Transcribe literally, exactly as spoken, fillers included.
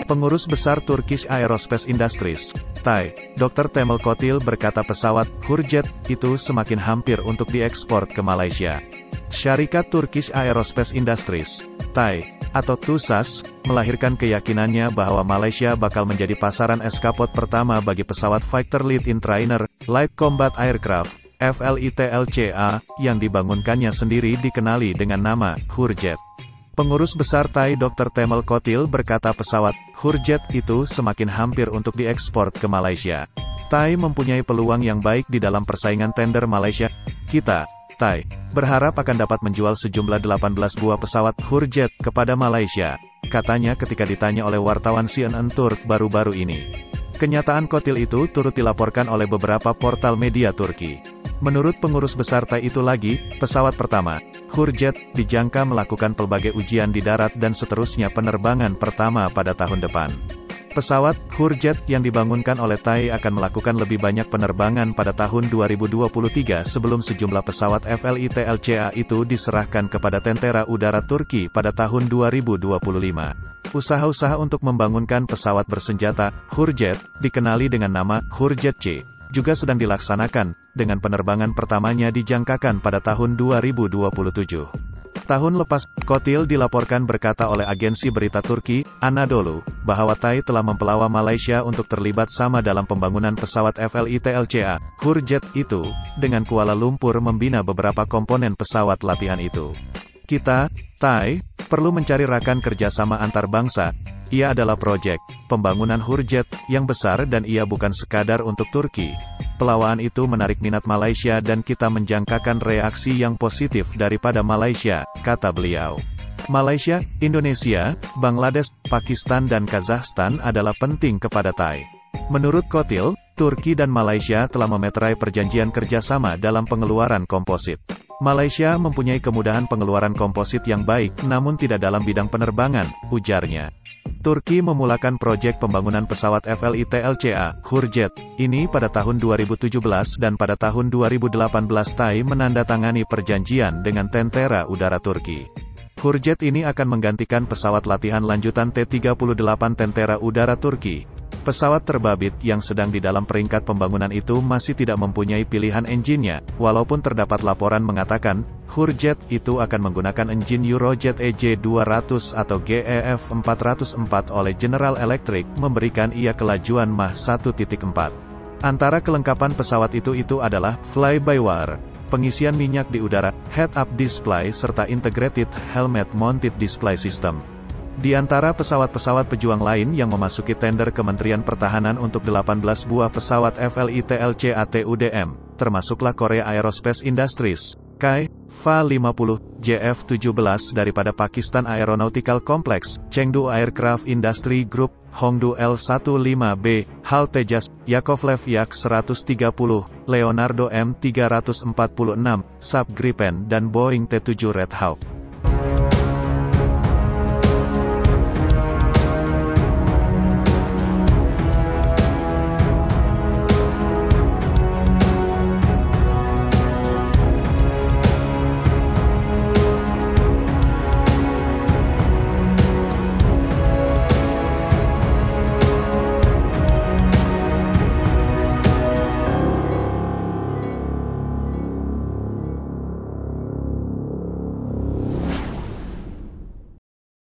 Pengurus Besar Turkish Aerospace Industries, T A I, dokter Temel Kotil berkata pesawat Hurjet itu semakin hampir untuk diekspor ke Malaysia. Syarikat Turkish Aerospace Industries, T A I, atau T U S A S, melahirkan keyakinannya bahwa Malaysia bakal menjadi pasaran eskapot pertama bagi pesawat Fighter Lead in Trainer, Light Combat Aircraft, F L I T L C A, yang dibangunkannya sendiri dikenali dengan nama Hurjet. Pengurus Besar T A I dokter Temel Kotil berkata pesawat Hurjet itu semakin hampir untuk diekspor ke Malaysia. T A I mempunyai peluang yang baik di dalam persaingan tender Malaysia. Kita, T A I, berharap akan dapat menjual sejumlah delapan belas buah pesawat Hurjet kepada Malaysia, katanya ketika ditanya oleh wartawan C N N Turk baru-baru ini. Kenyataan Kotil itu turut dilaporkan oleh beberapa portal media Turki. Menurut pengurus besar T A I itu lagi, pesawat pertama, Hurjet, dijangka melakukan pelbagai ujian di darat dan seterusnya penerbangan pertama pada tahun depan. Pesawat Hurjet yang dibangunkan oleh T A I akan melakukan lebih banyak penerbangan pada tahun dua ribu dua puluh tiga sebelum sejumlah pesawat F L I T L C A itu diserahkan kepada Tentara Udara Turki pada tahun dua ribu dua puluh lima. Usaha-usaha untuk membangunkan pesawat bersenjata Hurjet, dikenali dengan nama Hurjet C, juga sedang dilaksanakan, dengan penerbangan pertamanya dijangkakan pada tahun dua ribu dua puluh tujuh. Tahun lepas, Kotil dilaporkan berkata oleh agensi berita Turki, Anadolu, bahwa T A I telah mempelawa Malaysia untuk terlibat sama dalam pembangunan pesawat F L I T L C A, Hurjet itu, dengan Kuala Lumpur membina beberapa komponen pesawat latihan itu. Kita, T A I, perlu mencari rakan kerjasama antar bangsa. Ia adalah proyek pembangunan Hurjet yang besar dan ia bukan sekadar untuk Turki. Pelawaan itu menarik minat Malaysia dan kita menjangkakan reaksi yang positif daripada Malaysia, kata beliau. Malaysia, Indonesia, Bangladesh, Pakistan dan Kazakhstan adalah penting kepada T A I. Menurut Kotil, Turki dan Malaysia telah memeterai perjanjian kerjasama dalam pengeluaran komposit. Malaysia mempunyai kemudahan pengeluaran komposit yang baik, namun tidak dalam bidang penerbangan, ujarnya. Turki memulakan proyek pembangunan pesawat F L I T L C A, Hurjet, ini pada tahun dua ribu tujuh belas dan pada tahun dua ribu delapan belas T A I menandatangani perjanjian dengan Tentara Udara Turki. Hurjet ini akan menggantikan pesawat latihan lanjutan T tiga puluh delapan Tentara Udara Turki. Pesawat terbabit yang sedang di dalam peringkat pembangunan itu masih tidak mempunyai pilihan engine-nya, walaupun terdapat laporan mengatakan, Hurjet itu akan menggunakan engine Eurojet E J dua ratus atau G E F empat nol empat oleh General Electric, memberikan ia kelajuan Mach satu titik empat. Antara kelengkapan pesawat itu itu adalah, fly-by-wire, pengisian minyak di udara, head-up display serta integrated helmet-mounted display system. Di antara pesawat-pesawat pejuang lain yang memasuki tender Kementerian Pertahanan untuk delapan belas buah pesawat F L I T L C A T U D M, termasuklah Korea Aerospace Industries, K A I, F A lima puluh, J F tujuh belas daripada Pakistan Aeronautical Complex, Chengdu Aircraft Industry Group, Hongdu L lima belas B, Hal Tejas, Yakovlev Yak seratus tiga puluh, Leonardo M tiga ratus empat puluh enam, Saab Gripen dan Boeing T tujuh Red Hawk.